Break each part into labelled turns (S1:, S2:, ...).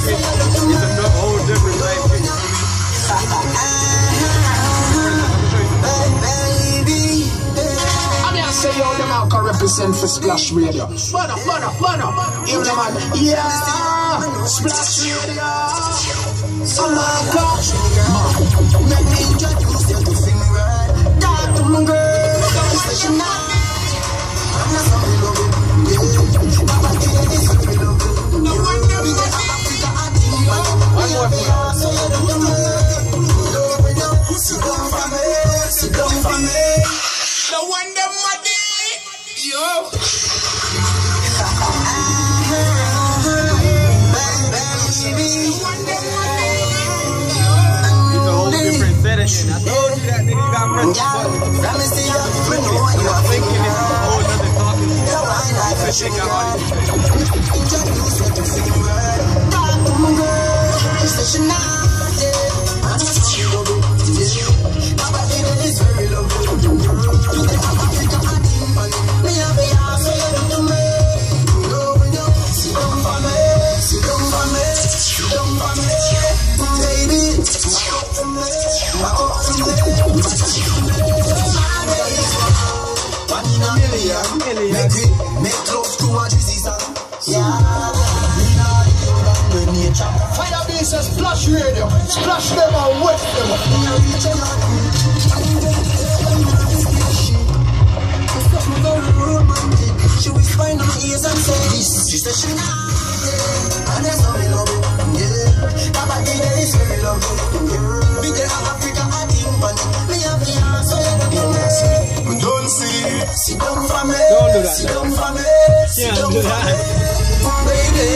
S1: It's a whole different type of thing.
S2: Say yo, them out can represent for Splash Radio. Burn up. Hear them man. Yeah, Splash Radio. Oh my gosh. Let me introduce you to sing me right. Talk to my girl. Station now. I'm not sorry, love it. Papa, this is really love it. No one never got Africa at the one more thing. So you don't know. Sit down for me. Sit down for me. No one them muddy, yo.
S1: It's a whole different setting. I told you that nigga got pressed button. I'm thinking it's a whole other talking shit. You should check out all these
S2: make love to a dizzy song. Fire beats and Splash Radio. Splash them and wet them. She whisper in my ears and says, she says she not, and that's how we love it, yeah. Papa Dina is very lovely, yeah. Big Africa, I think, but me have the answer, we don't see. Sit down for me,
S1: don't do that.
S2: Sit down for me,
S1: sit down for me,
S2: baby.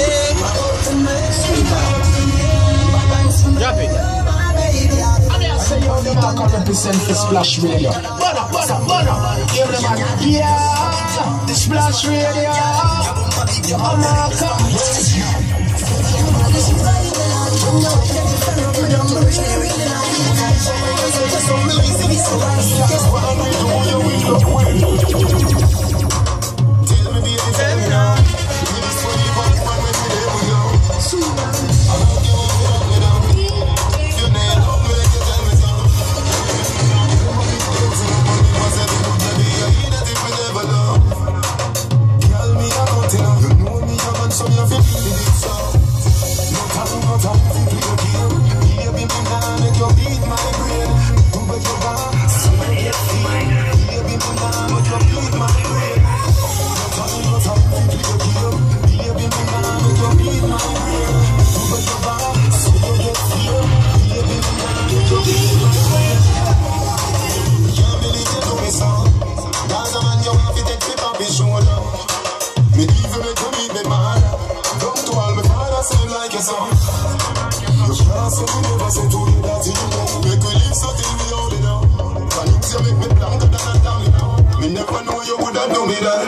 S1: Drop it.
S2: Say yo, them all can represent for Splash Radio. Burn up. Hear them man. Yeah, the Splash Radio. Oh my God.
S3: Never know you would have done me that.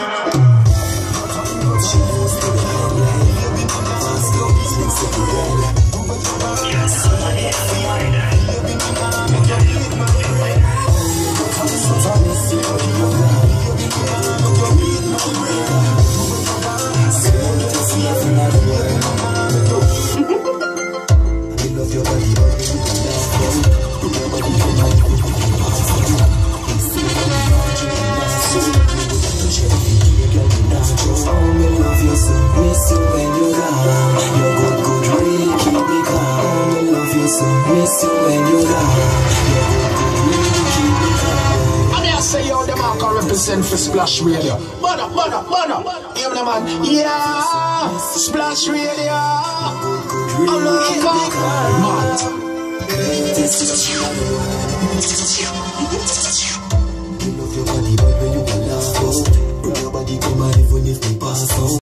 S2: Represent for Splash Radio. Burn up. Hear them man. Yeah, Splash Radio. Oh my God.